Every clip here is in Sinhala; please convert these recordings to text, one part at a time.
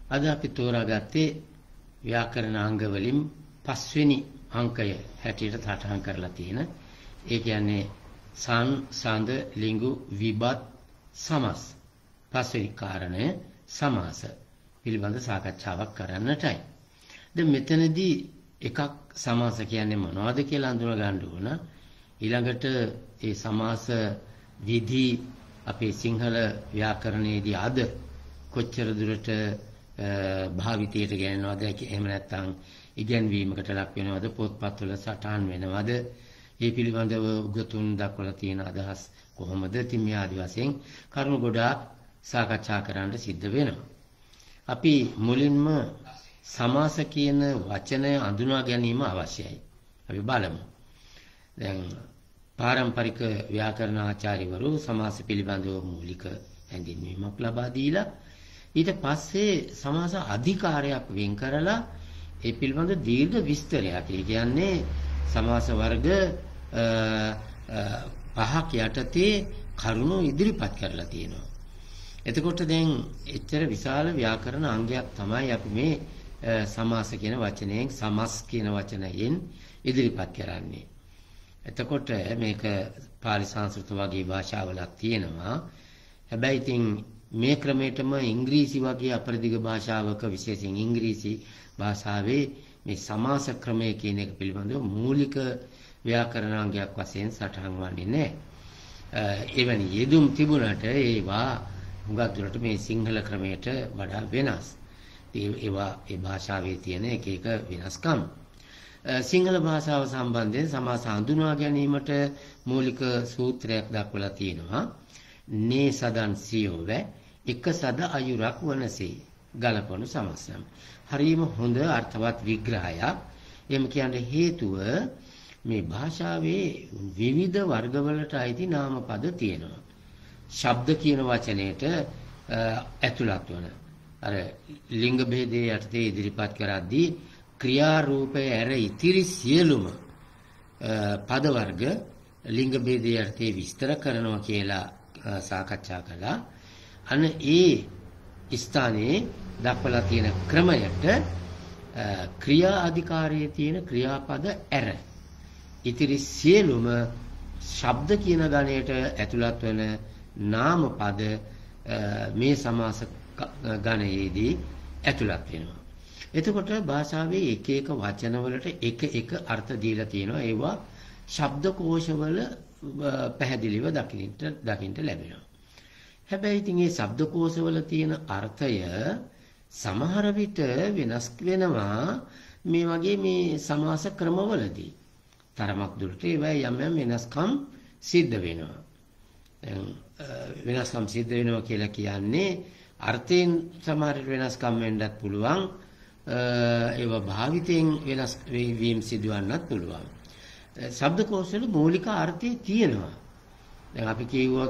අද අපි තෝරාගත්තේ ව්‍යාකරණ අංග වලින් පස්වෙනි අංකය හැටියට සටහන් කරලා තියෙන. ඒ කියන්නේ සන්, සඳ, ලිංගු, විබත්, සමස්. පස්වෙනි කාරණය සමාස පිළිබඳ සාකච්ඡාවක් කරන්නටයි. දැන් මෙතනදී එකක් සමාස කියන්නේ මොනවද කියලා අඳුන ගන්න ඕන. ඊළඟට ඒ සමාස විධි අපේ සිංහල ව්‍යාකරණයේදී අද කොච්චර දුරට භාවිතයට ගෙනනවද, එහෙම නැත්නම් ඉගැන්වීමකට ලක් වෙනවද, පොත්පත්වල සටහන් වෙනවද, මේ පිළිබඳව උගතුන් දක්වලා තියෙන අදහස් කොහොමද, ඉතින් මේ ආදි වශයෙන් කරුණු ගොඩාක් සාකච්ඡා කරන්න සිද්ධ වෙනවා. අපි මුලින්ම සමාස කියන වචනය අඳුනා ගැනීම අවශ්‍යයි. අපි බලමු. දැන් පාරම්පරික ව්‍යාකරණ ආචාර්යවරු සමාස පිළිබඳව මූලික හැඳින්වීමක් ලබා දීලා ඊට පස්සේ සමාස අධිකාරයක් වෙන් කරලා ඒ පිළිබඳ දීර්ඝ විස්තරයක්. ඒ කියන්නේ සමාස වර්ග පහක් යටතේ කරුණු ඉදිරිපත් කරලා තියෙනවා. එතකොට දැන් එච්චර විශාල ව්‍යාකරණ අංගයක් තමයි අපි මේ සමාස කියන වචනයෙන්, සමස් කියන වචනයෙන් ඉදිරිපත් කරන්නේ. එතකොට මේක පාලි සංස්කෘත වගේ භාෂාවලක් තියෙනවා. හැබැයි ඉතින් මේ ක්‍රමයටම ඉංග්‍රීසි වගේ අපරදිග භාෂාවක, විශේෂයෙන් ඉංග්‍රීසි භාෂාවේ මේ සමාස ක්‍රමය කියන එක පිළිබඳව මූලික ව්‍යාකරණාංගයක් වශයෙන් සටහන් වන්නේ නැහැ. එවැනි යෙදුම් තිබුණට ඒවා හුඟක් දුරට මේ සිංහල ක්‍රමයට වඩා වෙනස්. ඒවා ඒ භාෂාවේ තියෙන එක එක වෙනස්කම්. සිංහල භාෂාව සම්බන්ධයෙන් සමාස හඳුනා ගැනීමට මූලික සූත්‍රයක් දක්වලා තියෙනවා. නේ සදන් සියොව එක සද අයුරක් වනසේ ගලපනු සමස්නම්. හරියම හොඳ අර්ථවත් විග්‍රහයක්. එහෙම කියන්නේ හේතුව මේ භාෂාවේ විවිධ වර්ගවලට අයිති නාමපද තියෙනවා. ශබ්ද කියන වචනයට ඇතුළත් වන අර ලිංග භේදයේ යටතේ ඉදිරිපත් කරද්දී ක්‍රියා රූපය ඇර ඉතිරි සියලුම පද වර්ග ලිංග භේදයේ යටතේ විස්තර කරනවා කියලා සාකච්ඡා කළා. අන්න ඒ ස්ථානයේ දක්වලා තියෙන ක්‍රමයට ක්‍රියා අධිකාරියේ තියෙන ක්‍රියාපද ඇර ඉතිරි සියලුම ශබ්ද කියන ගණයට ඇතුළත් වන නාමපද මේ සමාස ගණයේදී ඇතුළත් වෙනවා. එතකොට භාෂාවේ එක එක වචනවලට එක එක අර්ථ දීලා තියෙනවා. ඒවා ශබ්දකෝෂවල පැහැදිලිව දකින්න ලැබෙනවා. හැබැයි ඉතින් මේ ශබ්දකෝෂවල තියෙන අර්ථය සමහර විට වෙනස් වෙනවා මේ වගේ මේ සමාස ක්‍රමවලදී. තරමක් දුරට ඒවා යම් යම් වෙනස්කම් සිද්ධ වෙනවා. වෙනස්කම් සිද්ධ වෙනවා කියලා කියන්නේ අර්ථයෙන් සමහර වෙනස්කම් වෙන්නත් පුළුවන්. ඒවා භාවිතයෙන් වෙනස් වීම සිදුවන්නත් පුළුවන්. ශබ්දකෝෂවල මූලික අර්ථය තියෙනවා. දැන් අපි කියුවොත්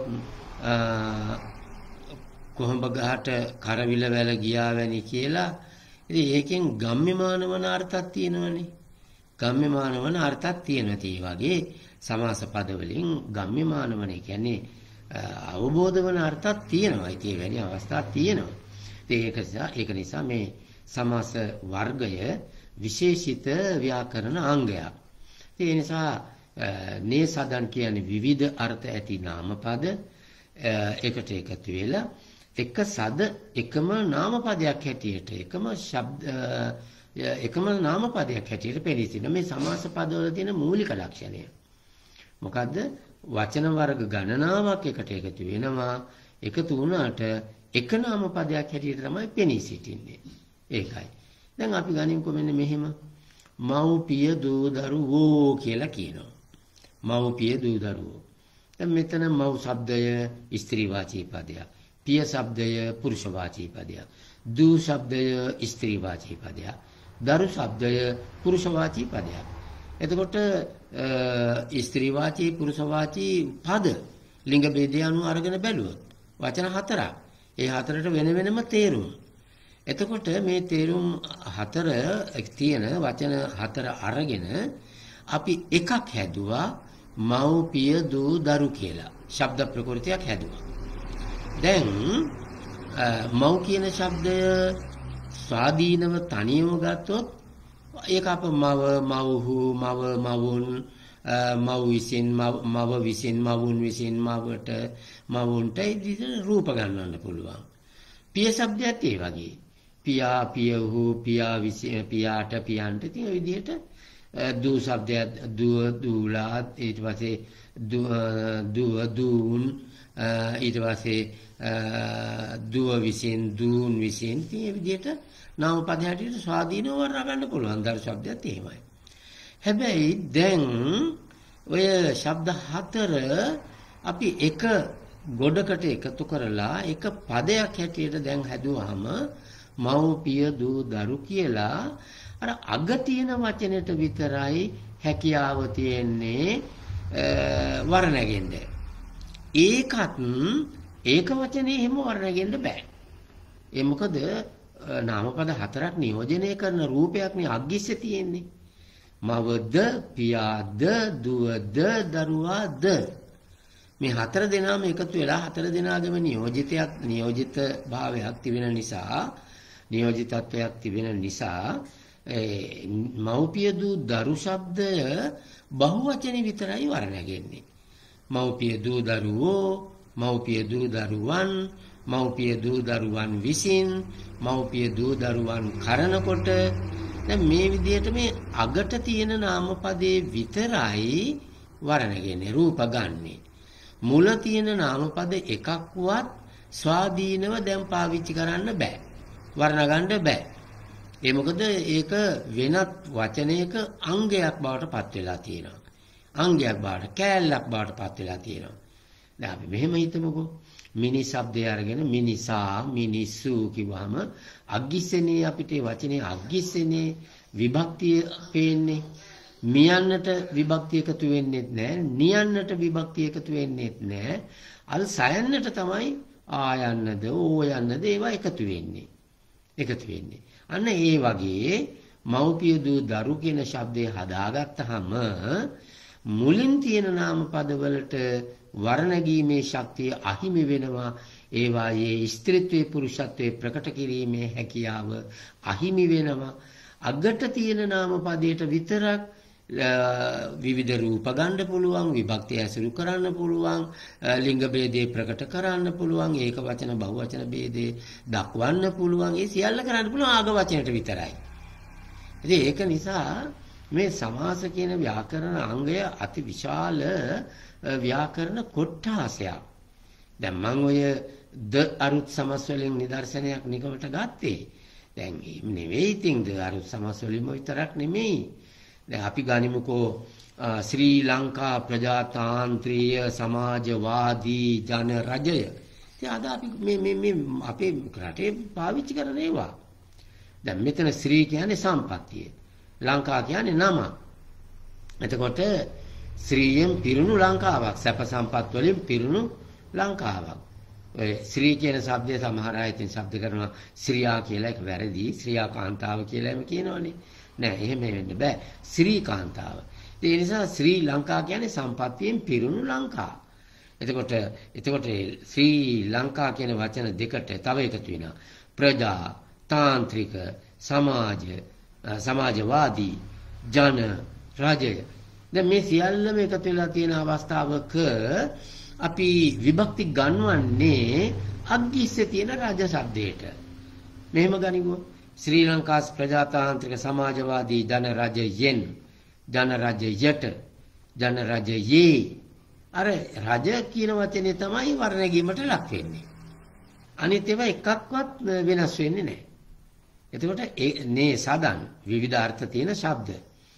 කොහොඹ ගහට කරවිල වැල ගියා වැනි කියලා. ඉතින් ඒකෙන් ගම්‍යමාන වන අර්ථයක් තියෙනවනේ. ගම්‍යමාන වන අර්ථයක් තියෙනවා. ඒ වගේ සමාස පද වලින් ගම්‍යමාන වන කියන්නේ අවබෝධ වන අර්ථයක් තියෙනවා. ඉතින් ඒ වැනි අවස්ථා තියෙනවා. ඒක නිසා මේ සමාස වර්ගය විශේෂිත ව්‍යාකරණ අංගයක්. ඒ නිසා නේ සදන් කියන්නේ විවිධ අර්ථ ඇති නාමපද එකට එකතු වෙලා එක සද එකම නාමපදයක් හැටියට එකම නාමපදයක් හැටියට පෙනී සිටින මේ සමාස පදවල තියෙන මූලික ලක්ෂණය. මොකද්ද? වචන වර්ග ගණනාවක් එකට එකතු වෙනවා. එකතු වුණාට එක නාමපදයක් හැටියට තමයි පෙනී සිටින්නේ. ඒකයි. දැන් අපි ගනිමුකෝ මෙන්න මෙහෙම. මව්පිය දූ දරුවෝ කියලා කියනවා. මව්පිය දූ දරුවෝ. දැන් මෙතන මව් શબ્දය ස්ත්‍රී වාචී පදයක්. පිය શબ્දය පුරුෂ වාචී පදයක්. දූ શબ્දය ස්ත්‍රී වාචී පදයක්. දරු શબ્දය පුරුෂ වාචී පදයක්. එතකොට ස්ත්‍රී වාචී පුරුෂ වාචී පද ලිංග ભેදය අනුව අරගෙන බැලුවොත් වචන හතරක්. ඒ හතරට වෙන වෙනම තේරුම්. එතකොට මේ තේරුම් හතර තියෙන වචන හතර අරගෙන අපි එකක් හැදුවා මව් පිය දූ දරු කියලා. ශබ්ද ප්‍රකෘතියක් හැදුවා. දැන් මව් කියන ශබ්දය ස්වාධීනව තනියම ගත්තොත් ඒක අප මව මව්හු මව මවුන් මව් විසින් මව විසින් මවුන් විසින් මවට මවුන්ට ඉදිරියට රූප ගන්නන්න පුළුවන්. පිය શબ્දයත් ඒ වගේ. පියා පියහු පියා විසින් පියාට පියන්ට තියෙන විදිහට දූ શબ્දයක් දුව දූලා ඊට පස්සේ දුව දූන් ඊට පස්සේ දුව විසින් දූන් විසින් තියෙන විදිහට නාම පද හැටියට ස්වාධීනව වර්ණ ගන්න පුළුවන්. දරු શબ્දයත් එහෙමයි. හැබැයි දැන් ඔය શબ્ද හතර අපි එක ගොඩකට එකතු කරලා එක පදයක් හැටියට දැන් හැදුවාම මව් පිය දූ දරු කියලා අර අග තියෙන වචනෙට විතරයි හැකියාව තියෙන්නේ වර්ණ නැගෙන්න. ඒකත් ඒක වචනේ එහෙම වර්ණ නැගෙන්න බෑ. ඒ මොකද නාමපද හතරක් නියෝජනය කරන රූපයක්නේ අග්ගිස්සේ තියෙන්නේ. මවද පියාද දුවද දරුවාද මේ හතර දෙනාම එකතු වෙලා හතර දෙනාගේම නියෝජිත භාවයක් තිබෙන නිසා නියෝජිතත්වයක් තිබෙන නිසා මව්පිය දූ දරු શબ્දය බහුවචනේ විතරයි වර්ණ නැගෙන්නේ. මව්පිය දූ දරුවෝ මව්පිය දූ දරුවන් මව්පිය දූ දරුවන් විසින් මව්පිය දූ දරුවන් කරනකොට දැන් මේ විදිහට මේ අගට තියෙන නාමපදේ විතරයි වර්ණ නැගෙන්නේ රූප ගන්නේ. මුල තියෙන නාමපද එකක්වත් ස්වාධීනව දැන් පාවිච්චි කරන්න බෑ. වර්ණ ගන්න බෑ. ඒ මොකද ඒක වෙනත් වචනයක අංගයක් බවට පත් වෙලා තියෙනවා. අංගයක් බවට කෑල්ලක් බවට පත් වෙලා තියෙනවා. දැන් අපි මෙහෙම හිතමුකෝ. මිනි શબ્දය අරගෙන මිනිසා මිනිස්සු කිව්වහම අග්ගිස්සනේ අපිට වචනේ අග්ගිස්සනේ විභක්තිය පේන්නේ. මියන්නට විභක්තිය එකතු වෙන්නේ නැහැ. නියන්නට විභක්තිය එකතු වෙන්නේ නැහැ. අල් සයන්නට තමයි ආයන්නද ඕයන්නද ඒවා එකතු වෙන්නේ. අන්න ඒ වගේ මව්පිය දූ දරු කියන શબ્දේ හදාගත්තාම මුලින් තියෙන නාමපද වලට වර්ණගීමේ ශක්තිය අහිමි වෙනවා. ඒවායේ ස්ත්‍රීත්වයේ පුරුෂත්වයේ ප්‍රකට කිරීමේ හැකියාව අහිමි වෙනවා. අගට තියෙන නාමපදයට විතරක් විවිධ රූප ගන්න පුළුවන්, විභක්තිය ඇසුරු කරන්න පුළුවන්, ලිංග ભેදේ ප්‍රකට කරන්න පුළුවන්, ඒක වචන බහුවචන ભેදේ දක්වන්න පුළුවන්. ඒ සියල්ල කරන්න පුළුවන් ආග වචනයට විතරයි. ඉතින් ඒක නිසා මේ සමාස කියන ව්‍යාකරණ අංගය අති විශාල ව්‍යාකරණ කොට්ඨාසයක්. දැන් මම ඔය ද අරුත් සමස් වලින් නිදර්ශනයක් නිකමට ගත්තේ. දැන් එහෙම නෙවෙයි. ඉතින් ද අරුත් සමස් වලින්ම විතරක් නෙමෙයි. දැන් අපි ගනිමුකෝ ශ්‍රී ලංකා ප්‍රජාතාන්ත්‍රීය සමාජවාදී ජන රජය. ඉතින් අද අපි මේ අපේ රටේ පාවිච්චි කරන ඒවා. දැන් මෙතන ශ්‍රී කියන්නේ සම්පත්තිය. ලංකා කියන්නේ නම. එතකොට ශ්‍රීයෙන් පිරුණු ලංකාවක්, සැප සම්පත් වලින් පිරුණු ලංකාවක්. ඔය ශ්‍රී කියන શબ્දය සමහර අය ඉතින් શબ્ද කරනවා ශ්‍රියා කියලා. ඒක වැරදි. ශ්‍රියා කාන්තාව කියලා එම කියනවනේ. නෑ එහෙම වෙන්න බෑ. ශ්‍රී කාන්තාව. ඒ නිසා ශ්‍රී ලංකා කියන්නේ සම්පත්තියෙන් පිරුණු ලංකා. එතකොට ශ්‍රී ලංකා කියන වචන දෙකට තව එකතු වෙනවා. ප්‍රජා, තාන්ත්‍රික, සමාජවාදී, ජන, රජය. දැන් මේ සියල්ලම එකතු වෙලා තියෙන අවස්ථාවක අපි විභක්ති ගන්වන්නේ අග්ගිස්සේ තියෙන රජ શબ્දයට. මෙහෙම ගනිමු. ශ්‍රී ලංකා ප්‍රජාතාන්ත්‍රික සමාජවාදී ජන රජයෙන්, ජන රජයට, ජන රජයේ. අර රජ කියන වචනේ තමයි වර්ණගීමට ලක් වෙන්නේ. අනිත් ඒවා එකක්වත් වෙනස් වෙන්නේ නැහැ. එතකොට නේ සදන් විවිධ අර්ථ තියෙන ශබ්ද.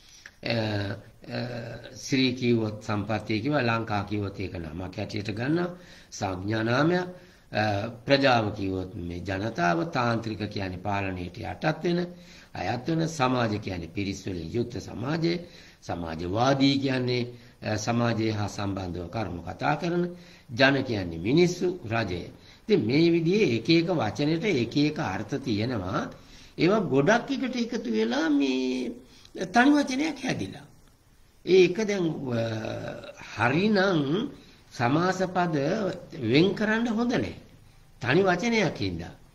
ශ්‍රී කිව්වොත් සම්පත්තිය කිව්වා, ලංකා කිව්වොත් ඒක නමක් හැටියට ගන්නවා, සංඥා නාමයක්. ප්‍රජාව කිව්වොත් මේ ජනතාව, තාන්ත්‍රික කියන්නේ පාලනයට යටත් වෙන, අයත් වෙන, සමාජ කියන්නේ පිරිස් වලින් යුක්ත සමාජය, සමාජවාදී කියන්නේ සමාජය හා සම්බන්ධව කරුණු කතා කරන, ජන කියන්නේ මිනිස්සු, රජය. ඉතින් මේ විදිහේ එක එක වචනෙට එක එක අර්ථ තියෙනවා. ඒවා ගොඩක් එකට එකතු වෙලා මේ තනි වචනයක් හැදිලා. ඒක දැන් හරිනම් සමාස පද වෙන් කරන්න හොඳ නැහැ. තනි වචනයක් ඉඳලා.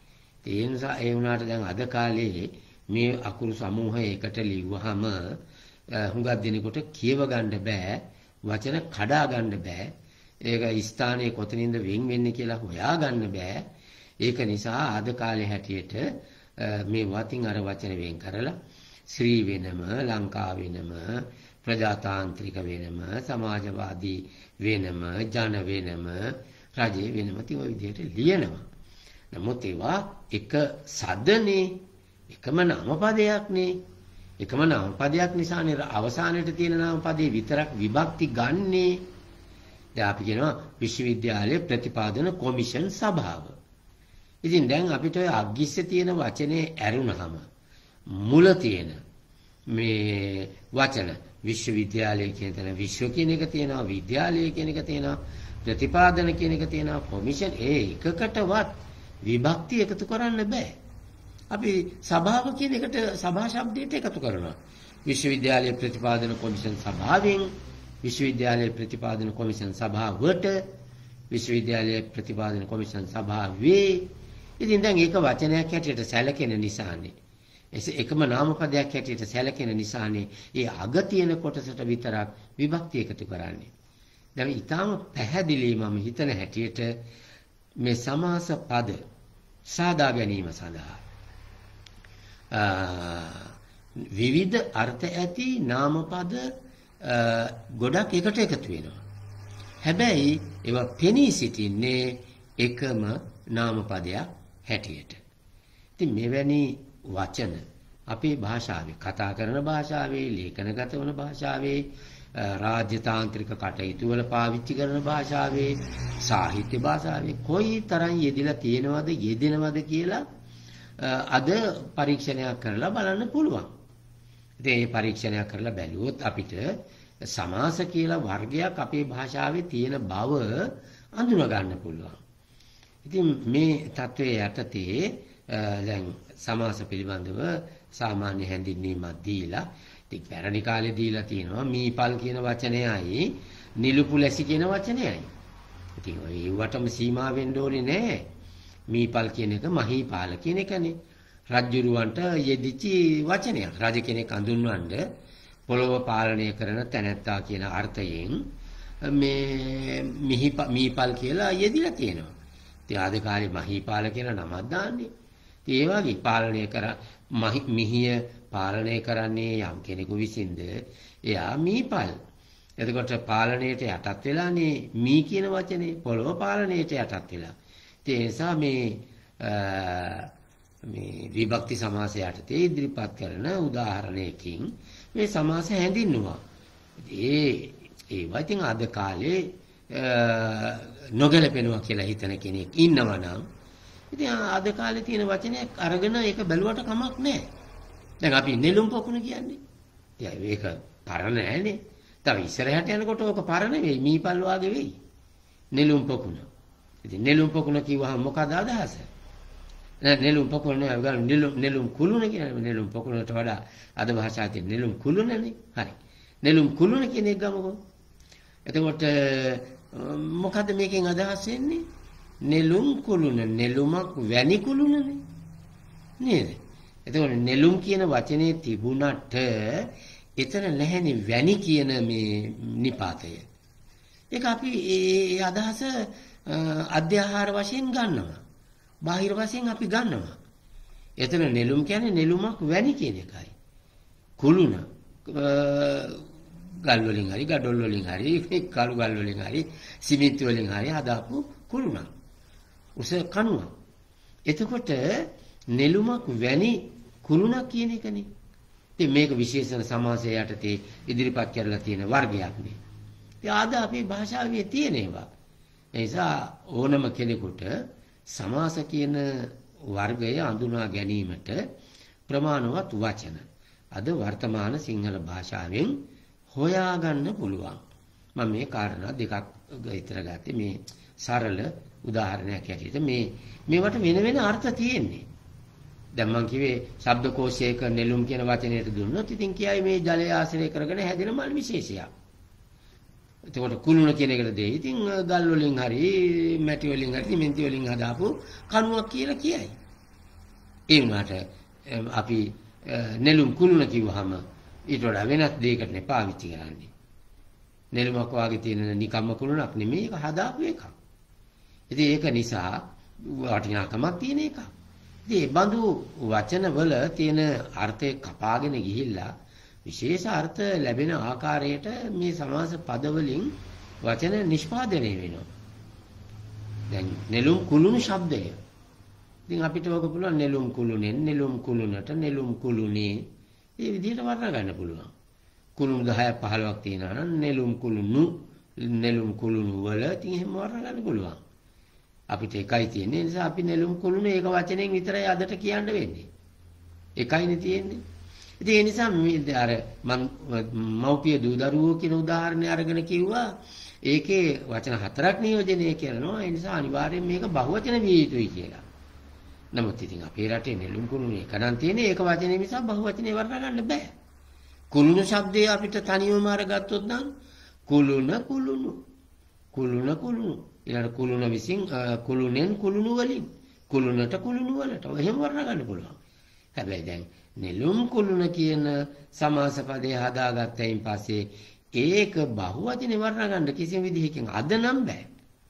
ඒ නිසා ඒ වුණාට දැන් අද කාලේ මේ අකුරු සමූහය එකට ලිව්වහම හුඟක් දිනකොට කියව ගන්න බෑ, වචන කඩා ගන්න බෑ. ඒක ස්ථානයේ කොතනින්ද වෙන් වෙන්නේ කියලා හොයා ගන්න බෑ. ඒක නිසා අද කාලේ හැටියට මේ වතින් අර වචන වෙන් කරලා ශ්‍රී වෙනම, ලංකා වෙනම, ප්‍රජාතාන්ත්‍රික වෙනම, සමාජවාදී වෙනම, ජන වෙනම, රජේ වෙනම තිය විදිහට ලියනවා. නමුත් ඒවා එක සදනේ, එකම නාමපදයක්නේ. එකම නාමපදයක් නිසානේ අවසානයේ තියෙන නාමපදේ විතරක් විභක්ති ගන්නේ. දැන් අපි කියනවා විශ්වවිද්‍යාලයේ ප්‍රතිපාදන කොමිෂන් සභාව. ඉතින් දැන් අපිට ඔය අග්ගිස්සේ තියෙන වචනේ ඇරුණාම මුල තියෙන මේ වචන විශ්වවිද්‍යාලය කියන තැන විශ්ව කියන එක තියෙනවා, විද්‍යාලය කියන එක තියෙනවා, ප්‍රතිපාදන කියන එක තියෙනවා, කොමිෂන් ඒ එකකටවත් විභක්ති එකතු කරන්න බෑ. අපි සභාව කියන එකට සභා શબ્දයට එකතු කරනවා. විශ්වවිද්‍යාලයේ ප්‍රතිපාදන කොමිෂන් සභාවෙන්, විශ්වවිද්‍යාලයේ ප්‍රතිපාදන කොමිෂන් සභාවට, විශ්වවිද්‍යාලයේ ප්‍රතිපාදන කොමිෂන් සභාවේ. ඉතින් දැන් ඒක වචනයක් හැටියට සැලකෙන නිසානේ, එකම නාමපදයක් හැටියට සැලකෙන නිසානේ ඒ අග තියෙන කොටසට විතරක් විභක්ති එකතු කරන්නේ. දැන් ඊටාම පැහැදිලි මම හිතන හැටියට මේ සමාස පද සාදා ගැනීම සඳහා විවිධ අර්ථ ඇති නාමපද ගොඩක් එකට එකතු වෙනවා. හැබැයි ඒවා පෙනී සිටින්නේ එකම නාමපදයක් හැටියට. ඉතින් මෙවැනි වචන අපේ භාෂාවේ, කතා කරන භාෂාවේ, ලේඛනගත වන භාෂාවේ, රාජ්‍යතාන්ත්‍රික කටයුතු වල පාවිච්චි කරන භාෂාවේ, සාහිත්‍ය භාෂාවේ කොයි තරම් යෙදিলা තියෙනවද, යෙදෙනවද කියලා අද පරීක්ෂණයක් කරලා බලන්න පුළුවන්. ඉතින් මේ පරීක්ෂණයක් කරලා බැලුවොත් අපිට සමාස කියලා වර්ගයක් අපේ භාෂාවේ තියෙන බව අඳුන ගන්න පුළුවන්. ඉතින් මේ தત્ත්වයේ යටතේ දැන් සමාස පිළිබඳව සාමාන්‍ය හැඳින්වීමක් දීලා, ඉතින් පැරණි කාලේ දීලා තියෙනවා මීපල් කියන වචනයයි නිලුපුලැසි කියන වචනයයි. ඉතින් ඒවටම සීමා වෙන්න ඕනේ නෑ. මීපල් කියන එක මහීපාල කියන එකනේ. රජුරවන්ට යෙදිච්ච වචනයක්. රජ කෙනෙක් අඳුන්වන්න පොළොව පාලනය කරන තැනැත්තා කියන අර්ථයෙන් මේ මීපල් කියලා යෙදිලා තියෙනවා. ඉතින් ආද කාලේ මහීපාල කියලා නමක් දාන්නේ. ඉතින් ඒ වගේ පාලනය කර මිහිය පාලනය කරන්නේ යම් කෙනෙකු විසින්ද එයා මීපල්. එතකොට පාලනයට යටත් වෙලානේ මී කියන වචනේ, පොළොව පාලනයට යටත් වෙලා. ඒ නිසා මේ විභක්ති සමාසය යටතේ ඉදිරිපත් කරන උදාහරණයකින් මේ සමාස හැඳින්නුවා. ඒවා ඉතින් අද කාලේ නොගැලපෙනවා කියලා හිතන කෙනෙක් ඉන්නවා නම් ඉතින් අද කාලේ තියෙන වචනයක් අරගෙන ඒක බැලුවට කමක් නැහැ. දැන් අපි නෙළුම් පොකුණ කියන්නේ. ඉතින් ඒක පරණ නෑනේ. තව ඉස්සරහට යනකොට ඕක පරණ වෙයි, මීපල් වාගේ වෙයි. නෙළුම් පොකුණ. ඉතින් නෙළුම් පොකුණ කිව්වහම මොකද අදහස? නෙළුම් පොකුණ නෙවෙයි, නෙළුම් කුළුණ කියන්නේ. නෙළුම් පොකුණට වඩා අද භාෂාවේ තියෙන නෙළුම් කුළුණනේ. හරි. නෙළුම් කුළුණ කියන එක ගමුකෝ. එතකොට මොකද මේකෙන් අදහස් වෙන්නේ? නෙළුම් කුළුණ, නෙළුමක් වැනි කුළුණනේ. නේද? එතකොට නෙළුම් කියන වචනේ තිබුණට එතන නැහැනේ වැනි කියන මේ නිපාතය. ඒක අපි ඒ අදහස අධ්‍යාහාර වශයෙන් ගන්නවා. බාහිර වශයෙන් අපි ගන්නවා. එතන නෙළුම් කියන්නේ නෙළුමක් වැනි කියන එකයි. කුළුණ ගල් වලින් හරි, ගඩොල් වලින් හරි, කළු ගල් වලින් හරි, සිමෙන්ති වලින් හරි හදාපු කුළුණක්. උස කණුවක්. එතකොට නෙළුමක් වැනි කුළුණක් කියන එකනේ. ඉතින් මේක විශේෂණ සමාසය යටතේ ඉදිරිපත් කරලා තියෙන වර්ගයක් නේ. ඉතින් ආද අපේ භාෂාවේ තියෙන ඒවා. ඒ නිසා ඕනම කෙනෙකුට සමාස කියන වර්ගය අඳුනා ගැනීමට ප්‍රමාණවත් වචන අද වර්තමාන සිංහල භාෂාවෙන් හොයාගන්න පුළුවන්. මම මේ කාරණා දෙකක් විතර ගත්තේ මේ සරල උදාහරණයක් ඇටියට. මේවට වෙන වෙන අර්ථ තියෙන්නේ. දැන් මම කිව්වේ ශබ්දකෝෂයක නෙළුම් කියන වචනයට දුන්නොත් ඉතින් කියයි මේ ජලය ආශ්‍රය කරගෙන හැදෙන මල් විශේෂයක්. එතකොට කුළුණ කියන එකට දෙයි. ඉතින් ගල් වලින් හරි, මැටි වලින් හරි, සිමෙන්ති වලින් හදාපු කණුවක් කියලා කියයි. ඒ වුණාට අපි නෙළුම් කුළුණ කිව්වහම ඊට වඩා වෙනත් දෙයකට නේ පාවිච්චි කරන්නේ. නෙළුමක් වාගේ තියෙන නිකම්ම කුළුණක් නෙමෙයි, ඒක හදාපු එකක්. ඉතින් ඒක නිසා වටිනාකමක් තියෙන එකක්. ඉතින් මේ බඳු වචනවල තියෙන අර්ථය කපාගෙන ගිහිල්ලා විශේෂ අර්ථ ලැබෙන ආකාරයට මේ සමාස පදවලින් වචන නිෂ්පාදනය වෙනවා. දැන් නෙළුම් කුළුණු શબ્දය. ඉතින් අපිට ඔක පුළුවන් නෙළුම් කුළුණෙන්, නෙළුම් කුළුණට, නෙළුම් කුළුණේ මේ විදිහට වර්ණ ගන්න පුළුවන්. කුළුණු 10ක් 15ක් තියෙනවා නම් නෙළුම් කුළුණු, නෙළුම් කුළුණු වල ඉතින් එහෙම වර්ණ ගන්න පුළුවන්. අපිට එකයි තියෙන්නේ. ඒ නිසා අපි නෙළුම් කුළුණු ඒක වචනෙන් විතරයි අදට කියන්න වෙන්නේ. එකයිනේ තියෙන්නේ. ඉතින් ඒ නිසා අර මව්පිය දූ දරුවෝ කියන උදාහරණය අරගෙන කිව්වා ඒකේ වචන 4ක් නියෝජනය කරනවා. ඒ නිසා අනිවාර්යෙන් මේක බහුවචන විය යුතුයි කියලා. නමුත් ඉතින් අපේ රටේ නෙළුම් කුළුණු එක නම් තියෙන්නේ. ඒක වචනේ නිසා බහුවචනේ වර්ණ ගන්න බෑ. කුළුණු શબ્දය අපිට තනියම අරගත්තොත් නම් කුළුණ කුළුණු, කුළුණ කුළුණු, ඊළඟ කුළුණ විසින් කුළුණෙන් කුළුණු වලින්, කුළුණට කුළුණු වලට එහෙම වර්ණ ගන්න පුළුවන්. හැබැයි දැන් නෙළුම් කුළුණ කියන සමාස පදේ හදාගත්තයින් පස්සේ ඒක බහුවචනේ වර්ණ ගන්න කිසිම විදිහකින් අද නම් බෑ.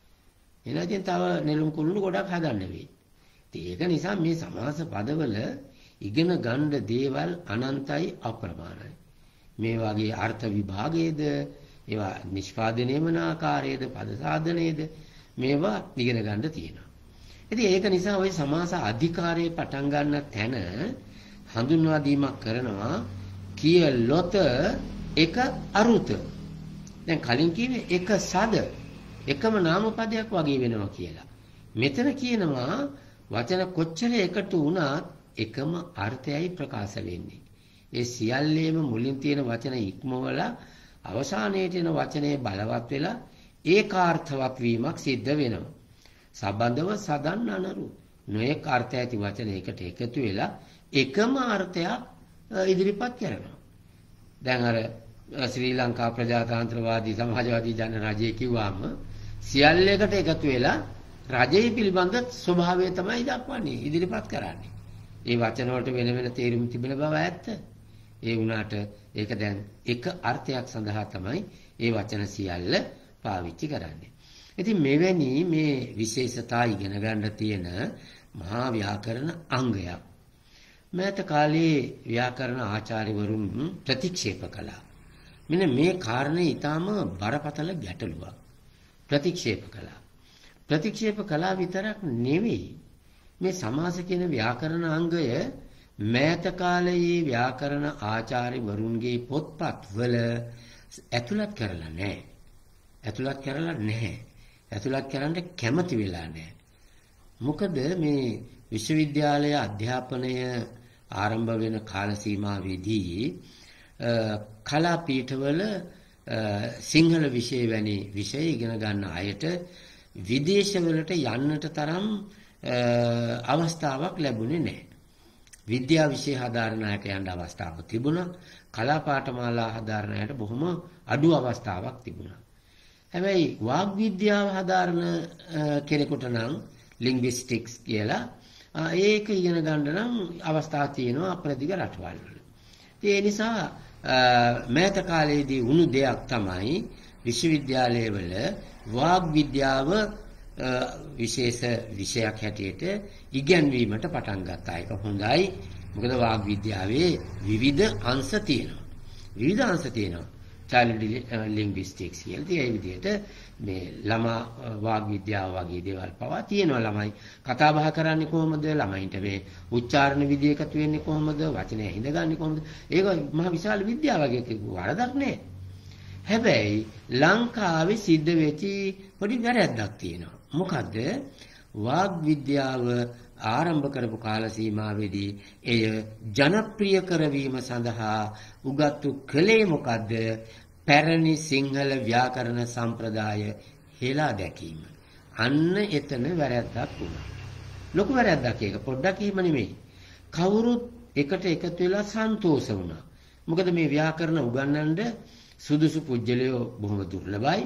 එහෙනම් තව නෙළුම් කුළුණු ගොඩක් හදන්න වෙයි. ඒක නිසා මේ සමාස පදවල ඉගෙන ගන්න දේවල් අනන්තයි අප්‍රමාණයි. මේ වගේ අර්ථ විභාගයේද, ඒවා නිෂ්පාදනය වන ආකාරයේද, පද සාධනයේද මේවා ඉගෙන ගන්න තියෙනවා. ඉතින් ඒක නිසා ওই සමාස අධිකාරයේ පටන් ගන්න තැන හඳුන්වා දීමක් කරනවා කියලොත එක අරුත. දැන් කලින් කිව්වේ එක සද, එකම නාම පදයක් වගේ වෙනවා කියලා. මෙතන කියනවා වචන කොච්චර එකතු වුණත් එකම අර්ථයයි ප්‍රකාශ වෙන්නේ. ඒ සියල්ලේම මුලින් තියෙන වචන ඉක්මවලා අවසානයේ තියෙන වචනේ බලවත් වෙලා ඒකාර්ථවත් වීමක් සිද්ධ වෙනවා. සබඳව සදන් අනරු නොඑක අර්ථය ඇති වචන එකට එකතු වෙලා එකම අර්ථයක් ඉදිරිපත් කරනවා. දැන් අර ශ්‍රී ලංකා ප්‍රජාතන්ත්‍රවාදී සමාජවාදී ජන රජය කිව්වම සියල්ලකට එකතු වෙලා රජයේ පිළිබඳ ස්වභාවය තමයි දක්වන්නේ, ඉදිරිපත් කරන්නේ. ඒ වචන වලට වෙන වෙන තේරුම් තිබෙන බව ඇත්ත. ඒ වුණාට ඒක දැන් එක අර්ථයක් සඳහා තමයි ඒ වචන සියල්ල පාවිච්චි කරන්නේ. ඉතින් මෙවැනි මේ විශේෂතා ඉගෙන ගන්න තියෙන මහා ව්‍යාකරණ අංගයක් මෑත කාලේ ව්‍යාකරණ ආචාර්යවරුන් ප්‍රතික්ෂේප කළා. මෙන්න මේ කාරණේ ඊටාම බරපතල ගැටලුවක්. ප්‍රතික්ෂේප කළා. ප්‍රතික්ෂේප කළා විතරක් නෙවෙයි, මේ සමාස කියන ව්‍යාකරණ අංගය මෑත කාලයේ ව්‍යාකරණ ආචාර්යවරුන්ගේ පොත්පත්වල ඇතුළත් කරලා නැහැ. ඇතුළත් කරන්න කැමති වෙලා නැහැ. මොකද මේ විශ්වවිද්‍යාලය අධ්‍යාපනය ආරම්භ වෙන කාල සීමාවේදී කලා පීඨවල සිංහල විෂය වැනි විෂය ඉගෙන ගන්න අයට විදේශවලට යන්නට තරම් අවස්ථාවක් ලැබුණේ නැහැ. විද්‍යා විෂය හදාරණයට යන්න අවස්ථාවක් තිබුණා. කලා පාඨමාලා හදාරණයට බොහොම අඩු අවස්ථාවක් තිබුණා. හැබැයි වාග් විද්‍යාව හදාරන කෙනෙකුට නම් ලින්ග්විස්ටික්ස් කියලා ඒක ඉගෙන ගන්න නම් අවස්ථා තියෙනවා අප්‍රදිග රටවල් වල. ඒ නිසා මෑත කාලයේදී වුණු දෙයක් තමයි විශ්වවිද්‍යාලයවල වාග් විද්‍යාව විශේෂ විෂයක් හැටියට ඉගෙනවීමට පටන් ගත්තා. ඒක හොඳයි. මොකද වාග් විද්‍යාවේ විවිධ අංශ තියෙනවා. child linguistics කියලා. ඒ විදිහට මේ ළමා වාග් විද්‍යාව වගේ දේවල් පවා තියෙනවා. ළමයි කතා බහ කරන්නේ කොහොමද? ළමයින්ට මේ උච්චාරණ විදිය එකතු වෙන්නේ කොහොමද? වචනය හිඳගන්නේ කොහොමද? ඒක මහ විශාල විද්‍යාවක්. ඒක වරදක් නෑ. හැබැයි ලංකාවේ සිද්ධ වෙච්ච පොඩි වැරැද්දක් තියෙනවා. මොකද්ද? වාග් විද්‍යාව ආරම්භ කරපු කාල සීමාවේදී එය ජනප්‍රිය කරවීම සඳහා උගත්තු කළේ මොකද්ද? පැරණි සිංහල ව්‍යාකරණ සම්ප්‍රදාය හෙලා දැකීම. අන්න එතන වැරැද්දක් වුණා. ලොකු වැරැද්දක් ඒක. පොඩ්ඩක් එහෙම නෙමෙයි. කවුරුත් එකට එකතු වෙලා සන්තෝෂ වුණා. මොකද මේ ව්‍යාකරණ උගන්වන්න සුදුසු පුජ්‍යලයෝ බොහොම දුර්ලභයි.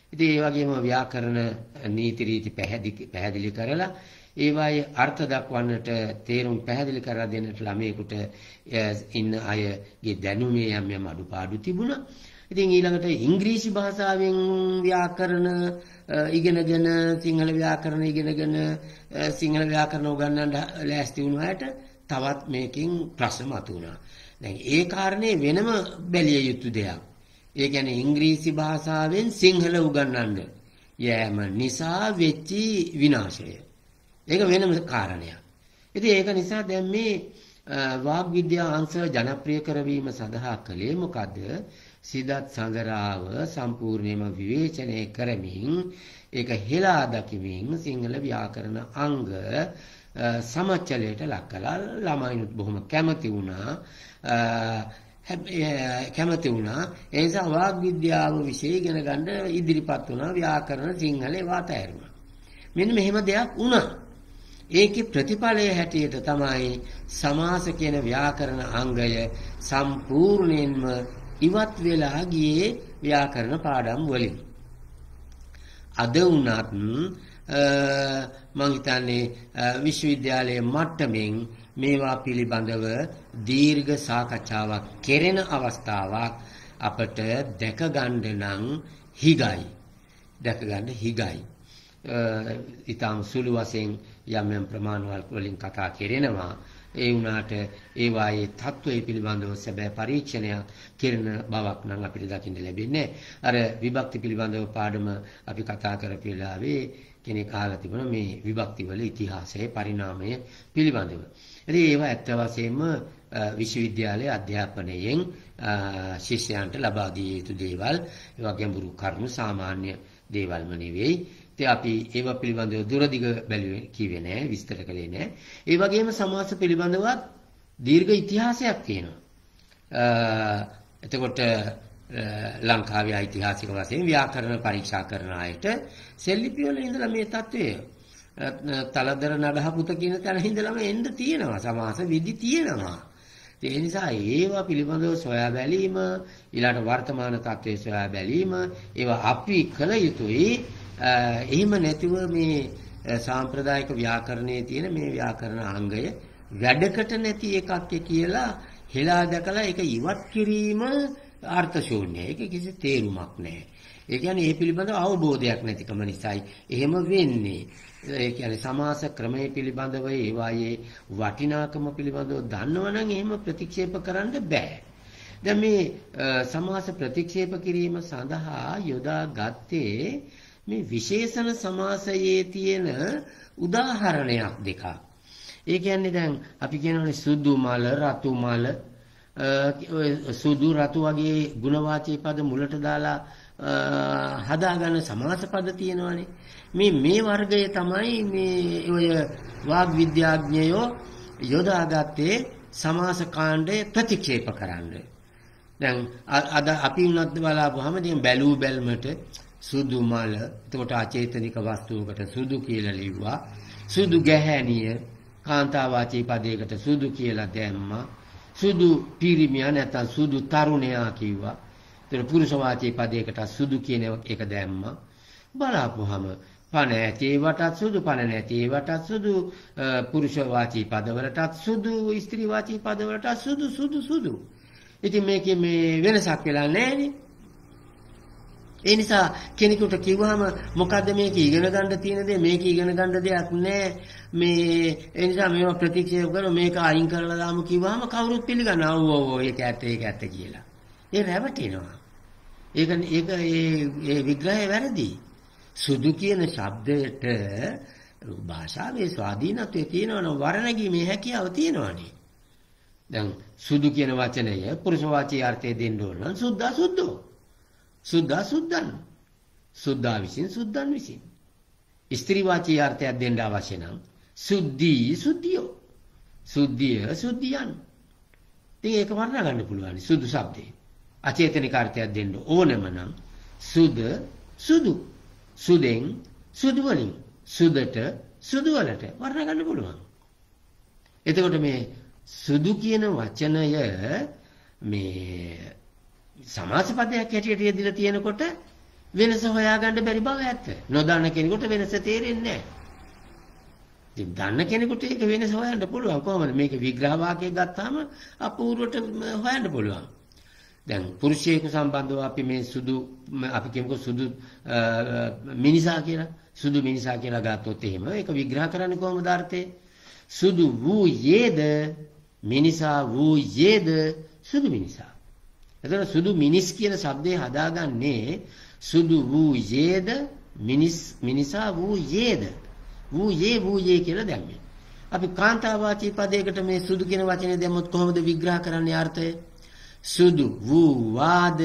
ඉතින් ඒ වගේම ව්‍යාකරණ නීති රීති පැහැදිලි කරලා ඒවායේ අර්ථ දක්වන්නට තේරුම් පැහැදිලි කරලා දෙන්නට ළමයෙකුට ඉන්න අයගේ දැනුමේ යම් අඩුපාඩු තිබුණා. ඉතින් ඊළඟට ඉංග්‍රීසි භාෂාවෙන් ව්‍යාකරණ ඉගෙනගෙන සිංහල ව්‍යාකරණ ඉගෙනගෙන සිංහල ව්‍යාකරණ උගන්වන්න ලෑස්ති වුණ අයට තවත් මේකෙන් ප්‍රශ්න මතුවුණා. දැන් ඒ කාරණේ වෙනම බැලිය යුතු දෙයක්. ඒ කියන්නේ ඉංග්‍රීසි භාෂාවෙන් සිංහල උගන්වන්න යෑම නිසා වෙච්ච විනාශය. ඒක වෙනම කාරණයක්. ඉතින් ඒක නිසා දැන් මේ වාග් විද්‍යා අංශ ජනප්‍රිය කරවීම සඳහා කළේ මොකද? සිදත් සංගරාව සම්පූර්ණයෙන්ම විවේචනය කරමින් ඒක හෙලා දකිමින් සිංහල ව්‍යාකරණ අංග සමච්චලයට ලක් කළා. ළමයිනුත් බොහොම කැමති වුණා. ඒ නිසා වාග් විද්‍යාව විෂය ඉගෙන ගන්න ඉදිරිපත් වුණා. ව්‍යාකරණ සිංහලේ වාතෑරුණා. මෙන්න මෙහෙම දෙයක් වුණා. ඒකේ ප්‍රතිඵලය හැටියට තමයි සමාස කියන ව්‍යාකරණ අංගය සම්පූර්ණයෙන්ම ඉවත් වෙලා ගියේ ව්‍යාකරණ පාඩම් වලින්. අද වුණත් මම හිතන්නේ විශ්වවිද්‍යාලයේ මට්ටමින් මේවා පිළිබඳව දීර්ඝ සාකච්ඡාවක් කෙරෙන අවස්ථාවක් අපට දැක ගන්න නම් හිගයි. ඊටම සුළු වශයෙන් යම් ප්‍රමාණවල වලින් කතා කෙරෙනවා. ඒ වුණාට ඒ වායේ තත්ත්වයේ පිළිබඳව සැබෑ පරීක්ෂණයක් කෙරෙන බවක් නම් අපිට දකින්න ලැබෙන්නේ. අර විභක්ති පිළිබඳව පාඩම අපි කතා කරපු වෙලාවේ කෙනෙක් අහලා තිබුණා මේ විභක්ති වල ඉතිහාසයේ පරිණාමය පිළිබඳව. ඉතින් ඒවා ඇත්ත වශයෙන්ම විශ්වවිද්‍යාලයේ අධ්‍යාපනයෙන් ශිෂ්‍යයන්ට ලබා දිය යුතු දේවල්. ඒ වගේම බුරු කරුණු සාමාන්‍ය දේවල්ම නෙවෙයි. ඉතින් අපි ඒව පිළිබඳව දුරදිග බැලුවේ කිව්වේ නෑ, විස්තර කළේ නෑ. ඒ වගේම සමාස පිළිබඳවත් දීර්ඝ ඉතිහාසයක් තියෙනවා. එතකොට ලංකාවේ ඓතිහාසික වශයෙන් ව්‍යාකරණ පරීක්ෂා කරන අයට සෙල්ලිපි වල ඉඳලා මේ தત્ත්වය තලදර නඩහපුත කියන තැන ඉඳලාම එන්න තියෙනවා. සමාස විදි තියෙනවා. ඒ නිසා ඒවා පිළිබඳව සොයා බැලීම, ඊළඟ වර්තමාන තත්ත්වයේ සොයා බැලීම ඒවා අපි කළ යුතුයි. එහෙම නැතිව මේ සාම්ප්‍රදායික ව්‍යාකරණයේ තියෙන මේ ව්‍යාකරණ අංගය වැඩකට නැති එකක් කියලා හෙලා දැකලා ඒක ඉවත් කිරීම අර්ථ ශූන්‍යයි. ඒක කිසි තේරුමක් නැහැ. ඒ කියන්නේ මේ පිළිබඳව අවබෝධයක් නැතිකම නිසායි එහෙම වෙන්නේ. ඒ කියන්නේ සමාස ක්‍රමයේ පිළිබඳව ඒවායේ වටිනාකම පිළිබඳව දන්නවනම් එහෙම ප්‍රතික්ෂේප කරන්න බෑ. දැන් මේ සමාස ප්‍රතික්ෂේප කිරීම සඳහා යොදා ගත්තේ මේ විශේෂණ සමාසයේ තියෙන උදාහරණයක් දෙකක්. ඒ කියන්නේ දැන් අපි කියනවානේ සුදු මල, රතු මල, සුදු රතු වගේ ගුණවාචී පද මුලට දාලා හදාගන්න සමාස පද තියෙනවානේ. මේ වර්ගය තමයි මේ ඔය වාග් විද්‍යාඥයෝ යොදාගත්තේ සමාස කාණ්ඩය ප්‍රතික්ෂේප කරන්න. දැන් අද අපි උනත් බලාපුවාම දැන් බැලූ බැල්මට සුදු මල, එතකොට අචේතනික වස්තුවකට සුදු කියලා ලිව්වා. සුදු ගැහැණිය කාන්තාවාචී පදයකට සුදු කියලා දැම්මා. සුදු පිරිමියා නැත්නම් සුදු තරුණයා කිව්වා. එතකොට පුරුෂවාචී පදයකට සුදු කියන එක දැම්මා. බලාපුවාම පණ ඇති ඒවටත් සුදු, පණ නැති ඒවටත් සුදු, පුරුෂවාචී පදවලටත් සුදු, ස්ත්‍රීවාචී පදවලටත් සුදු. ඉතින් මේකේ මේ වෙනසක් වෙලා නැහැනේ. ඒ නිසා කෙනෙකුට කිව්වහම මොකද්ද මේක ඉගෙන ගන්න තියෙන දේ, මේක ඉගෙන ගන්න දෙයක් නැහැ. මේ ඒ නිසා මේවා ප්‍රතික්ෂේප කරලා මේක අයින් කරලා දාමු කිව්වහම කවුරුත් පිළිගන්නවා. ඔව් ඒක ඇත්ත කියලා. ඒ රැවටෙනවා. ඒ විග්‍රහය වැරදි. සුදු කියන શબ્දයට භාෂාවේ ස්වාධීනත්වය තියෙනවනේ, වර්ණගීමේ හැකියාව තියෙනවනේ. දැන් සුදු කියන වචනය පුරුෂවාචී අර්ථය දෙන්න ඕන නම් සුද්ධෝ. සුද්ධන්. සුද්ධා විසින් සුද්ධන් විසින්. ස්ත්‍රීවාචී අර්ථයක් දෙන්න අවශ්‍ය නම් සුද්ධියෝ. සුද්ධියන්. ඉතින් ඒක වර්ණ ගන්න පුළුවන් සුදු શબ્දේ. අචේතනික අර්ථයක් දෙන්න ඕනම නම් සුදු. සුදෙන් සුදු වලින් සුදට සුදු වලට වර්ණ ගන්න පුළුවන්. එතකොට මේ සුදු කියන වචනය මේ සමාස පදයක් හැටියට යෙදিলা තියෙනකොට වෙනස හොයාගන්න බැරි බව ඇත්ත. නොදන්න කෙනෙකුට වෙනස තේරෙන්නේ නැහැ. ඉතින් දන්න කෙනෙකුට ඒක වෙනස හොයන්න පුළුවන්. කොහොමද මේක විග්‍රහ වාක්‍යයක් ගත්තාම අපූර්වට හොයන්න පුළුවන්. දැන් පුරුෂයෙකු සම්බන්ධව අපි මේ සුදු අපි කියමුකෝ සුදු මිනිසා කියලා. සුදු මිනිසා කියලා ගත්තොත් එහෙම ඒක විග්‍රහ කරන්නේ කොහොමද අර්ථය? සුදු වූයේද මිනිසා වූයේද සුදු මිනිසා. එතන සුදු මිනිස් කියන શબ્දේ හදාගන්නේ සුදු වූයේද මිනිසා වූයේද වූයේ කියලා දැම්මේ. අපි කාන්තාවාචී පදයකට මේ සුදු කියන වචනේ දැම්මොත් කොහොමද විග්‍රහ කරන්නේ අර්ථය? සුදු වූ වාද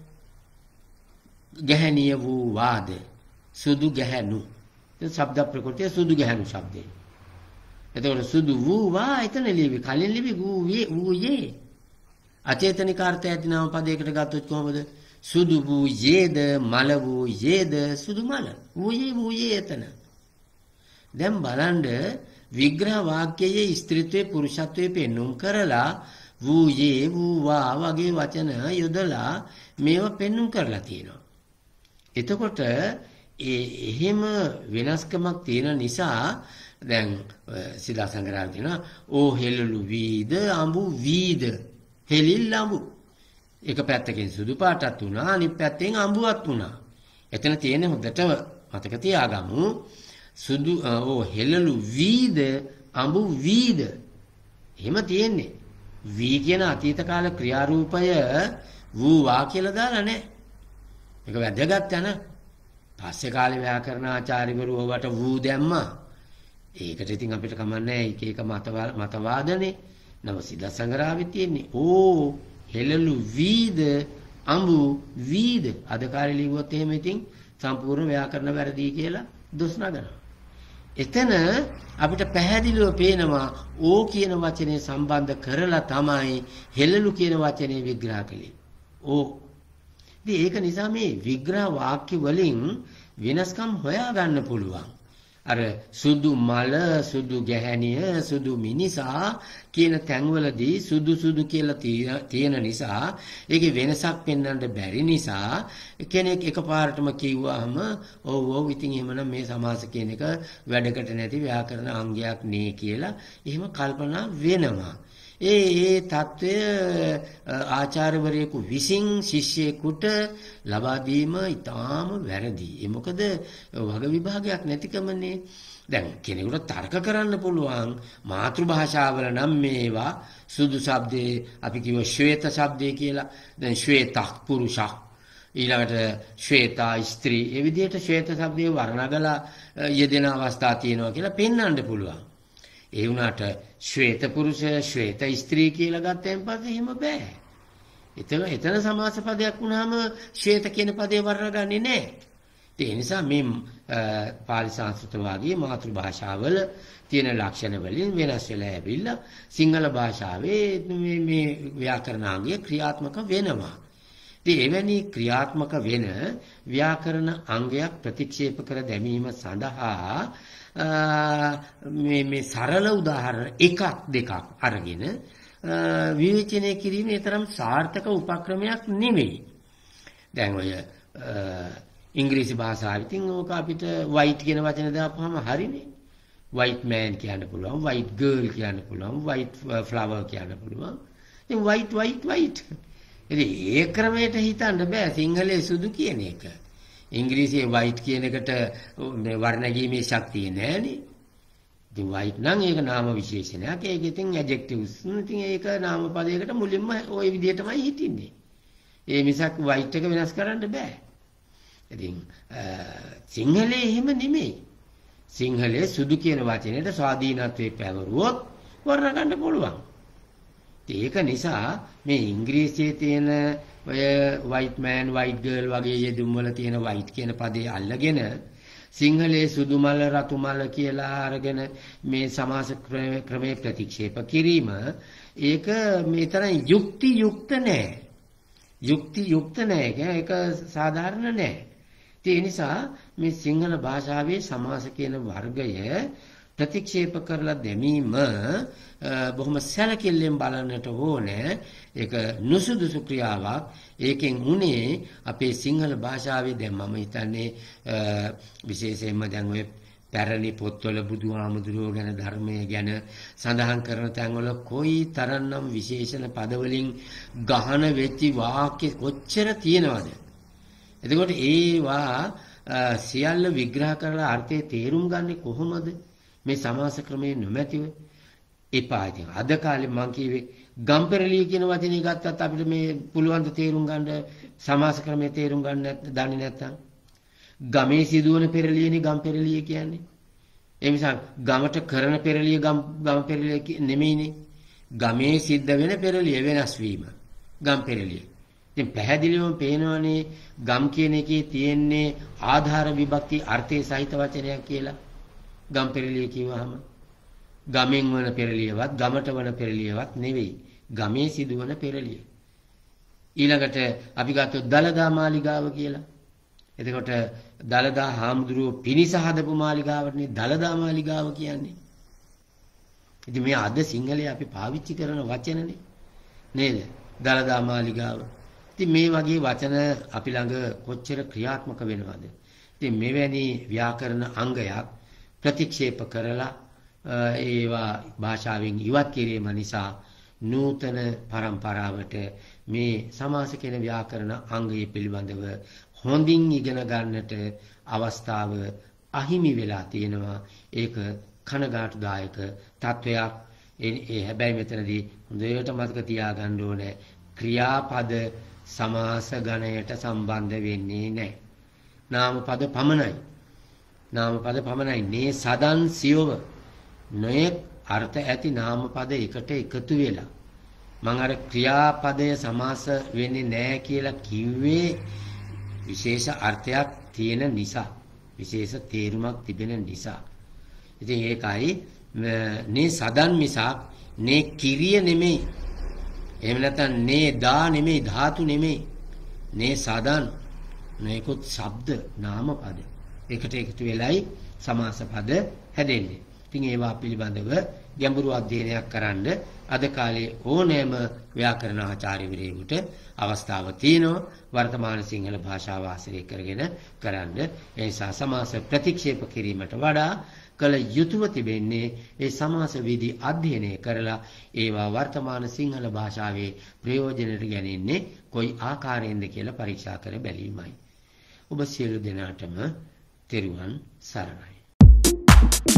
ගැහණිය වූ වාද සුදු ගැහණු. ඒ શબ્ද ප්‍රකෘතිය සුදු ගැහණු શબ્දේ. එතකොට සුදු වූ වා එතන ලිවි කලින් ලිවි වූයේ අචේතනික අර්ථය ඇතිනම පදයකට ගත්තොත් කොහොමද? සුදු වූයේද මල වූයේද සුදු මල වූයේ එතන. දැන් බලන්න විග්‍රහ වාක්‍යයේ ස්ත්‍රීත්වයේ පුරුෂත්වයේ පෙන්වුම් කරලා වූයේ වූවා වගේ වචන යොදලා මේව පෙන්වුම් කරලා තියෙනවා. එතකොට එහෙම වෙනස්කමක් තියෙන නිසා දැන් සිතා සංග්‍රහය කියනවා ඕ හෙළලු වීද අඹු වීද හෙලිල් අඹු. එක පැත්තකින් සුදු පාටක් වුණා අනිත් පැත්තෙන් අඹුවක් වුණා. එතන තියෙන හොඳට මතක තියාගමු සුදු ඕ හෙළලු වීද අඹු වීද. එහෙම තියෙන්නේ. වී කියන අතීත කාල ක්‍රියාරූපය වූවා කියලා දාලා නැහැ. මේක වැදගත් යන. පස්සේ කාලේ ව්‍යාකරණ ආචාර්යවරු ඔබට වූ දැම්මා. ඒකට ඉතින් අපිට කමන්නේ එක මතවාදනේ. නව සිද්ධ සංග්‍රහයේ තියෙන්නේ ඕ හෙළලු වීද අඹු වීද. අද කාලේ ලිව්වොත් එහෙම ඉතින් සම්පූර්ණ ව්‍යාකරණ වැරදි කියලා දොස් නගනවා. එතන අපිට පැහැදිලිව පේනවා ඕ කියන වචනේ සම්බන්ධ කරලා තමයි හෙළලු කියන වචනේ විග්‍රහ කළේ. ඕ. ඉතින් ඒක නිසා මේ විග්‍රහ වාක්‍ය වලින් වෙනස්කම් හොයා ගන්න පුළුවන්. අර සුදු මල සුදු ගැහණිය සුදු මිනිසා කියන තැන්වලදී සුදු කියලා තියෙන නිසා ඒකේ වෙනසක් පෙන්වන්න බැරි නිසා කෙනෙක් එකපාරටම කිව්වහම ඔව් ඉතින් එහෙමනම් මේ සමාස කියන එක වැඩකට නැති ව්‍යාකරණ අංගයක් නේ කියලා එහෙම කල්පනා වෙනවා. ඒ தত্ত্বය ආචාර්යවරයෙකු විසින් ශිෂ්‍යයෙකුට ලබා දීම ඊටාම වැරදි. ඒ මොකද වග විභාගයක් නැතිකමනේ. දැන් කෙනෙකුට තර්ක කරන්න පුළුවන් මාතෘ භාෂාවල නම් මේවා සුදු શબ્දේ අපි කියව ශ්වේත શબ્දේ කියලා. දැන් ශ්වේතක් පුරුෂක් ඊළඟට ශ්වේතා ස්ත්‍රී. ඒ විදිහට ශ්වේත શબ્දේ වර්ණගලා යෙදෙන අවස්ථා තියෙනවා කියලා පෙන්වන්න පුළුවන්. ඒ වුණාට ශ්වේත පුරුෂ ශ්වේත ස්ත්‍රී කියලා ගත්තෙන් පස්සේ එහෙම බෑ. එතන සමාස පදයක් වුණාම ශ්වේත කියන පදේ වර්ණගන්නේ නැහැ. ඒ නිසා මේ පාලි සංස්කෘත වාගේ මාතෘ භාෂාවල තියෙන ලක්ෂණ වලින් වෙනස් වෙලා ඇවිල්ලා සිංහල භාෂාවේ මේ ව්‍යාකරණාංගය ක්‍රියාත්මක වෙනවා. ඉතින් එවැනි ක්‍රියාත්මක වෙන ව්‍යාකරණ අංගයක් ප්‍රතික්ෂේප කර දැමීම සඳහා මේ සරල උදාහරණ එකක් දෙකක් අරගෙන විවේචනය කිරීමේ තරම් සාර්ථක උපක්‍රමයක් නෙමෙයි. දැන් ඔය ඉංග්‍රීසි භාෂාවෙන් ඉතින් ඕක අපිට white කියන වචන දාපුවම හරිනේ. white man කියන්න පුළුවන්, white girl කියන්න පුළුවන්, white flower කියන්න පුළුවන්. ඉතින් white. ඉතින් ඒ ක්‍රමයට හිතන්න බෑ සිංහලයේ සුදු කියන එක. ඉංග්‍රීසියේ white කියන එකට මේ වර්ණගීමේ ශක්තිය නැහැනේ. ඉතින් white නම් ඒක නාම විශේෂණයක්. ඒක ඉතින් adjectives. ඉතින් ඒක නාම පදයකට මුලින්ම ওই විදිහටමයි හිටින්නේ. ඒ මිසක් white එක වෙනස් කරන්න බෑ. ඉතින් සිංහලයේ එහෙම නෙමෙයි. සිංහලයේ සුදු කියන වචනයට ස්වාධීනත්වයේ පැවරුවොත් වර්ණ ගන්න පුළුවන්. ඒක නිසා මේ ඉංග්‍රීසියේ තියෙන ඔය white man white girl වගේ යෙදුම් වල තියෙන white කියන පදේ අල්ලගෙන සිංහලයේ සුදු මල රතු මල කියලා අරගෙන මේ සමාස ක්‍රමයේ ප්‍රතික්ෂේප කිරීම ඒක මේ තරම් යුක්ති යුක්ත නැහැ. ඒක සාධාරණ නැහැ. ඒ නිසා මේ සිංහල භාෂාවේ සමාස කියන වර්ගය ප්‍රතික්ෂේප කරලා දැමීම බොහොම සැලකිල්ලෙන් බලන්නට ඕනේ. ඒක නුසුදුසු ක්‍රියාවක්. ඒකෙන් උනේ අපේ සිංහල භාෂාවේ දැන් මම හිතන්නේ විශේෂයෙන්ම දැන් ඔය පැරණි පොත්වල බුදුහාමුදුරුවෝ ගැන ධර්මය ගැන සඳහන් කරන තැන්වල කොයි තරම්නම් විශේෂණ පදවලින් ගහන වෙච්ච වාක්‍ය කොච්චර තියෙනවද? එතකොට ඒවා සියල්ල විග්‍රහ කරලා අර්ථය තේරුම් ගන්නේ කොහොමද? මේ සමාස ක්‍රමයේ නොමැතිව එපා. ඉතින් අද කාලේ මම කියවේ ගම්පෙරළිය කියන වචනේ ගත්තත් අපිට මේ පුළුවන් ද තේරුම් ගන්න සමාස ක්‍රමයේ තේරුම් ගන්න දන්නේ නැත්නම් ගමේ සිදුවන පෙරළියනේ ගම්පෙරළිය කියන්නේ. ඒ නිසා ගමට කරන පෙරළිය ගම පෙරළිය නෙමෙයිනේ. ගමේ සිද්ධ වෙන පෙරළිය වෙනස් වීම ගම්පෙරළිය. ඉතින් පැහැදිලිවම පේනවනේ ගම් කියන එකේ තියෙන්නේ ආධාර විභක්ති අර්ථයේ සහිත වචනයක් කියලා. ගම්පෙරළිය කිව්වහම ගමෙන් වන පෙරළියවත් ගමට වන පෙරළියවත් නෙවෙයි. ගමේ සිදුවන පෙරළිය. ඊළඟට අපි ගත්තොත් දලදා මාලිගාව කියලා. එතකොට දලදා හාමුදුරුවෝ පිනිස හදපු මාලිගාවටනේ දලදා මාලිගාව කියන්නේ. ඉතින් මේ අද සිංහලයේ අපි පාවිච්චි කරන වචනනේ නේද? දලදා මාලිගාව. ඉතින් මේ වගේ වචන අපි ළඟ කොච්චර ක්‍රියාත්මක වෙනවද? ඉතින් මෙවැනි ව්‍යාකරණ අංගයක් ප්‍රතික්ෂේප කරලා ඒවා භාෂාවෙන් ඉවත් කිරීම නිසා නූතන පරම්පරාවට මේ සමාස කියන ව්‍යාකරණ අංගය පිළිබඳව හොඳින් ඉගෙන ගන්නට අවස්ථාව අහිමි වෙලා තියෙනවා. ඒක කනගාටුදායක තත්වයක්. ඒ හැබැයි මෙතනදී හොඳට මතක තියාගන්න ඕනේ ක්‍රියාපද සමාස ගණයට සම්බන්ධ වෙන්නේ නැහැ. නාමපද පමණයි. නාමපද පමණයි. මේ සදන් සියව නොයෙක් අර්ථ ඇති නාමපද එකට එකතු වෙලා මම අර ක්‍රියාපදය සමාස වෙන්නේ නැහැ කියලා කිව්වේ විශේෂ අර්ථයක් තියෙන නිසා, විශේෂ තේරුමක් තිබෙන නිසා. ඉතින් ඒකයි නේ සදන් මිසක් නේ කිරිය නෙමෙයි. එහෙම නැත්නම් නේ දා නෙමෙයි, ධාතු නෙමෙයි. නේ සදන් මේකොත් ශබ්ද නාමපද එකට එකතු වෙලයි සමාස පද හැදෙන්නේ. ඉතින් ඒවා පිළිබඳව ගැඹුරු අධ්‍යයනයක් කරන්න අද කාලේ ඕනෑම ව්‍යාකරණාචාර්යවරයෙකුට අවස්ථාව තියෙනවා. වර්තමාන සිංහල භාෂාව ආශ්‍රය කරගෙන කරන්න. ඒ නිසා සමාස ප්‍රතික්ෂේප කිරීමට වඩා කල යුතුව තිබෙන්නේ ඒ සමාස විධි අධ්‍යයනය කරලා ඒවා වර්තමාන සිංහල භාෂාවේ ප්‍රයෝජනට ගැනීමනේ කොයි ආකාරයෙන්ද කියලා පරීක්ෂා කර බැලීමයි. ඔබ සියලු දෙනාටම තෙරුවන් සරණයි.